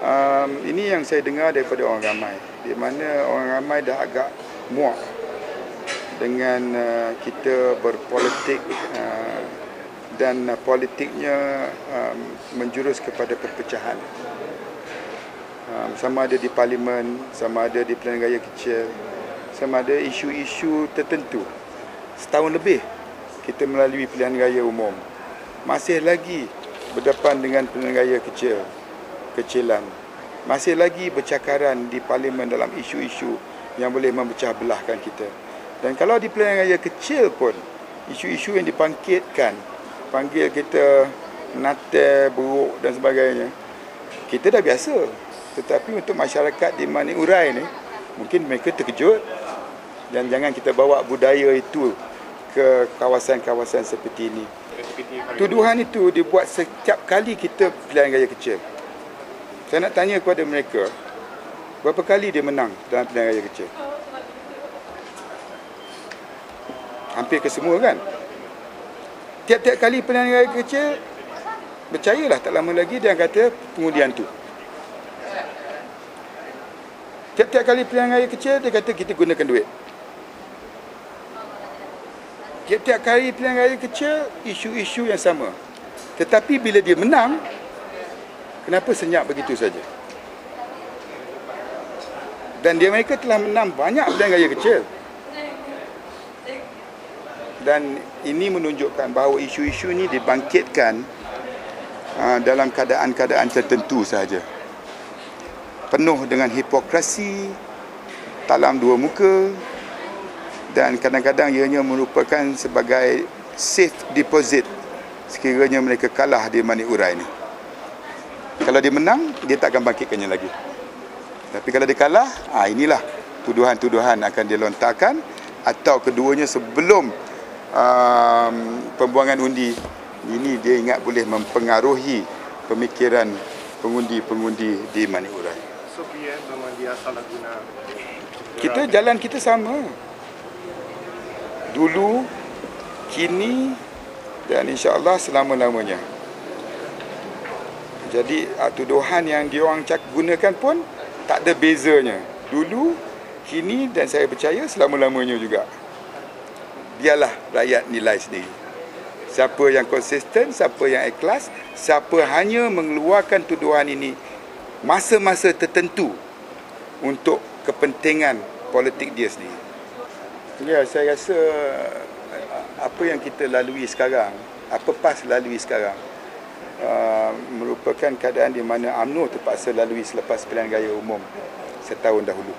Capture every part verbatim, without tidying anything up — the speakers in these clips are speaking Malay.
Um, ini yang saya dengar daripada orang ramai, di mana orang ramai dah agak muak dengan uh, kita berpolitik uh, dan uh, politiknya um, menjurus kepada perpecahan. Um, sama ada di parlimen, sama ada di pilihan raya kecil, sama ada isu-isu tertentu. Setahun lebih kita melalui pilihan raya umum, masih lagi berdepan dengan pilihan raya kecil, kecilan. Masih lagi bercakaran di parlimen dalam isu-isu yang boleh memecah belahkan kita. Dan kalau di pilihan raya kecil pun, isu-isu yang dibangkitkan, panggil kita menate, buruk dan sebagainya, kita dah biasa. Tetapi untuk masyarakat di Manik Urai ni, mungkin mereka terkejut. Dan jangan kita bawa budaya itu ke kawasan-kawasan seperti ini. Tuduhan itu dibuat setiap kali kita pilihan raya kecil. Saya nak tanya kepada mereka, berapa kali dia menang dalam pilihan raya kecil? Hampir ke semua kan? Tiap-tiap kali pilihan raya kecil, percayalah tak lama lagi dia kata pengundian tu. Tiap-tiap kali pilihan raya kecil, dia kata kita gunakan duit. Tiap-tiap kali pilihan raya kecil, isu-isu yang sama. Tetapi bila dia menang, kenapa senyap begitu saja? Dan dia mereka telah menang banyak pilihan raya kecil. Dan ini menunjukkan bahawa isu-isu ini dibangkitkan uh, dalam keadaan-keadaan tertentu sahaja. Penuh dengan hipokrasi, talam dua muka, dan kadang-kadang ianya merupakan sebagai safe deposit sekiranya mereka kalah di Manik Urai ini. Kalau dia menang, dia tak akan bangkitkannya lagi. Tapi kalau dia kalah, ah inilah tuduhan-tuduhan akan dilontarkan, atau keduanya sebelum um, pembuangan undi, ini dia ingat boleh mempengaruhi pemikiran pengundi-pengundi di Manik Urai. So, P M memang dia salah guna. Kita jalan kita sama. Dulu, kini dan insya-Allah selama-lamanya. Jadi tuduhan yang diorang gunakan pun tak ada bezanya. Dulu, kini dan saya percaya selama-lamanya juga. Biarlah rakyat nilai sendiri. Siapa yang konsisten, siapa yang ikhlas, siapa hanya mengeluarkan tuduhan ini masa-masa tertentu untuk kepentingan politik dia sendiri. Ya, saya rasa apa yang kita lalui sekarang, apa PAS lalui sekarang, uh, merupakan keadaan di mana UMNO terpaksa lalui selepas pilihan raya umum setahun dahulu.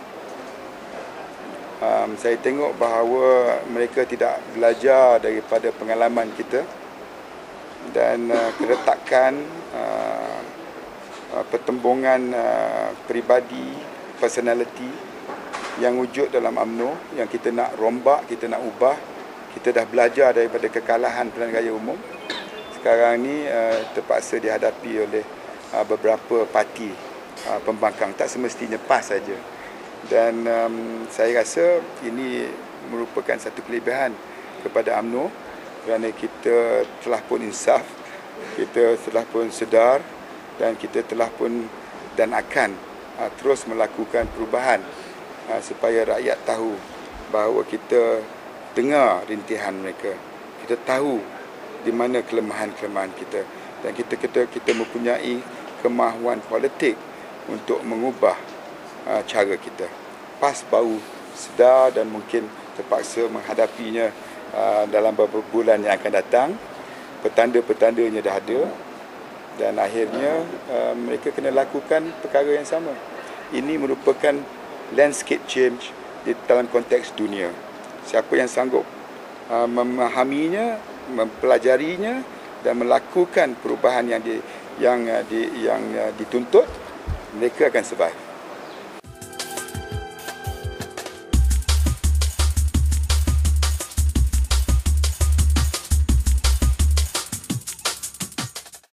Um, saya tengok bahawa mereka tidak belajar daripada pengalaman kita dan uh, keretakan uh, uh, pertembungan uh, peribadi, personality yang wujud dalam UMNO, yang kita nak rombak, kita nak ubah. Kita dah belajar daripada kekalahan pilihan raya umum. Sekarang ni uh, terpaksa dihadapi oleh uh, beberapa parti uh, pembangkang. Tak semestinya PAS saja. Dan um, saya rasa ini merupakan satu kelebihan kepada UMNO kerana kita telah pun insaf, kita telah pun sedar dan kita telah pun dan akan uh, terus melakukan perubahan Uh, supaya rakyat tahu bahawa kita dengar rintihan mereka. Kita tahu di mana kelemahan-kelemahan kita dan kita kita kita mempunyai kemahuan politik untuk mengubah uh, cara kita. PAS baru sedar dan mungkin terpaksa menghadapinya uh, dalam beberapa bulan yang akan datang. Petanda-petandanya dah ada dan akhirnya uh, mereka kena lakukan perkara yang sama. Ini merupakan landscape change di dalam konteks dunia. Siapa yang sanggup uh, memahaminya, mempelajarinya dan melakukan perubahan yang di, yang uh, di, yang uh, dituntut, mereka akan survive.